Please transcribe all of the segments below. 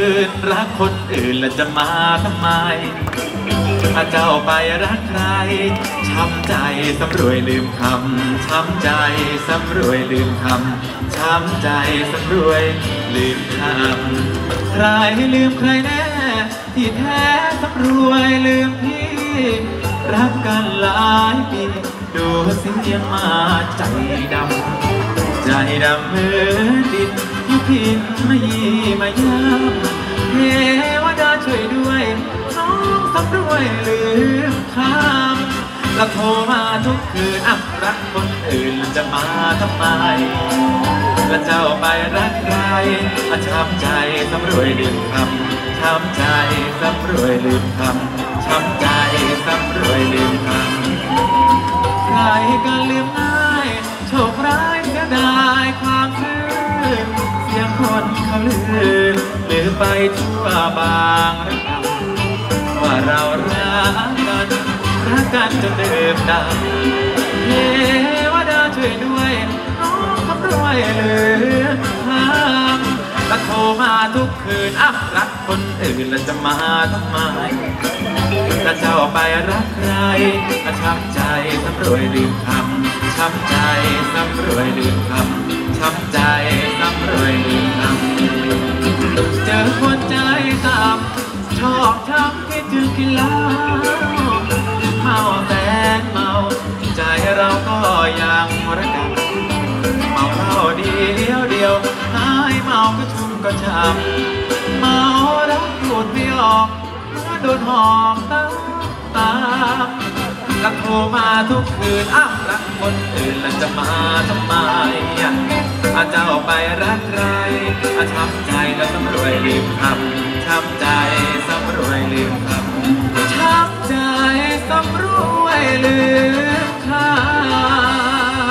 นรักคนอื่นแล้วจะมาทำไมถ้าเจ้าไปรักใครช้ำใจสำรวยลืมคำช้ำใจสำรวยลืมคำช้ำใจสำรวยลืมคำใครลืมใครแน่ที่แท้สำรวยลืมพี่รักกันหลายปีดูเสียมาใจดำใจดำเหมือนดินที่พินมายีมายามเทวดาช่วยด้วยน้องสำรวยลืมคำแล้วโทรมาทุกคืนอับรักคนอื่นจะมาทำไมแล้วเจ้าไปรักใครช้ำใจสำรวยลืมคำช้ำใจสำรวยลืมคำช้ำใจสำรวยลืมคำใครก็ลืมง่ายโชคร้ายเสียดายความซื่อเสียงคนเขาลือไปทั่วบางระกำว่าเรารักกันจนลืมดำเทวดาช่วยด้วยน้องสำรวยลืมคำแล้วโทรมาทุกคืนรักคนอื่นแล้วจะมาทำไมถ้าเจ้าไปรักใครช้ำใจสำรวยลืมคำช้ำใจสำรวยลืมคำช้ำใจสำรวยลืมคำเจอคนใจต่ำชอบช้ำคิดถึงกินเหล้าเมาแสนเมาใจเราก็ยังรักกันเมาเหล้าเดียวหายเมาก็ชุ่มก็ช้ำเมาแล้วพูดไม่ออกโดนหอมตามแล้วโทรมาทุกคืนรักคนอื่นแล้วจะมาทำไมเจ้าไปรักใครช้ำใจแล้วสำรวยลืมคำช้ำใจสำรวยลืมคำช้ำใจสำรวยลืมคำ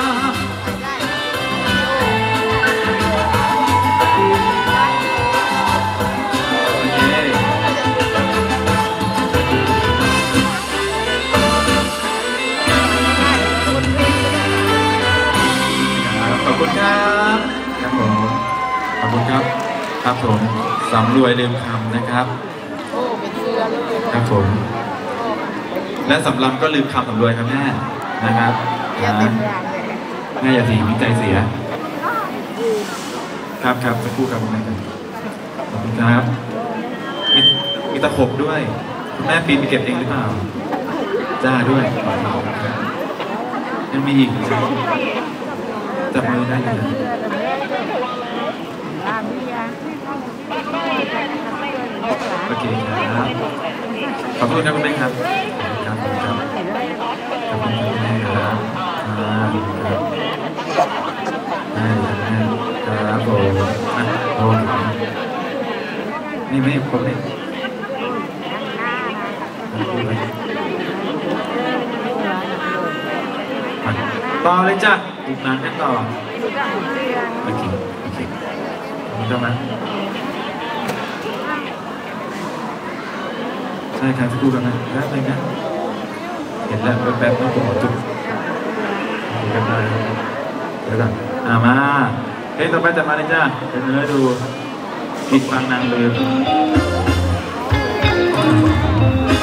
ขอบคุณครับครับผมขอบคุณครับครับผมสำรวยลืมคำนะครับครับผมและสำรำก็ลืมคำสำรวยครับแม่นะครับแม่อย่าสีใจเสียครับสักครู่ครับคุณแม่ขอบคุณครับมีตะขบด้วยคุณแม่ปีนไปเก็บเองหรือเปล่าจ้าด้วยยังมีอีกจับมือได้เลยโอเคครับขอบคุณครับคุณแม่ครับครับขอบคุณคุณแม่ครับครับผมนี่ไม่ครบเลยต่อเลยจ้ะอีกนานกันต่อโอเคมีเท่านั้นใช่ครับพูดกันนะแป๊บนึงนะเห็นแล้วแป๊บต้องผมจุดกันได้เดี๋ยวก่อนมาเฮ้ยต่อไปจะมาเลยจ้ะเป็นเนื้อดูอีกฟังนางลืม